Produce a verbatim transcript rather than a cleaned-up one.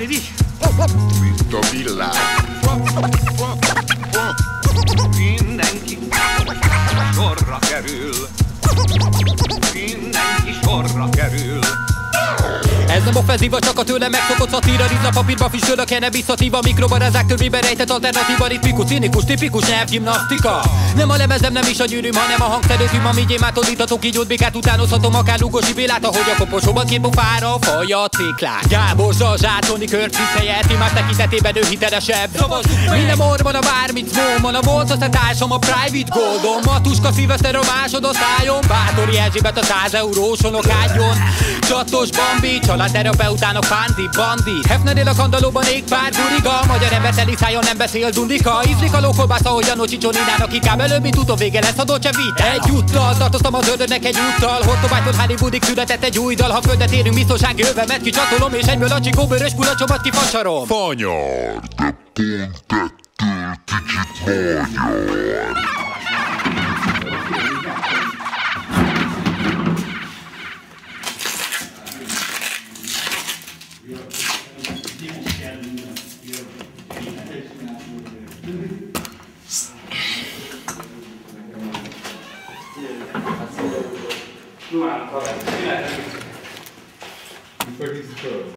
Vidi? Mint a villám. Mindenki sorra kerül. Mindenki sorra kerül. Ez nem offenzíva, csak a tőle megszokott szatíra. Rizla papírba füstöl a cannabis szatíva. Mikroban ezek törvében rejtett alternatíva. Ritmikus, cinikus, tipikus nyelvgimnasztika. Nem a lemezem, nem is a gyűrűm, hanem a hangszerőtűm. Ami gyémát odítatok, így békát utánozhatom. Akár Lugosi Bélát, ahogy a koposóban két pofára faja ciklát. Gábor Zsazsátoni körcisz helyett, imás tekintetében ő hitelesebb. Minden morban a bármit szmóman, a volt aztán társam a private goldon. Matuska Szilveszter a másodosztályon. Bátori Erzsébet a száz euróson okádjon. Csatos Bambi, családterapeutának Pándi Bandi. Hefnernél a kandalóban ég pár guriga. Magyar ember teli szájon nem beszél dundika. Ízlik a lókolbász, ahogy a Csicsoninának inkább előbb, mint utóbb vége lesz a Dolce Vita. Egyúttal tartoztam az ördögnek egy úttal. Hortobágytól Hollywoodig született egy új dal. Ha földet érünk, biztonság jövemet kicsatolom. És egyből a csikó bőrös kulacsomat kifacsarom. Fanyar, de pont ettől kicsit magyar. Não há, tá bem.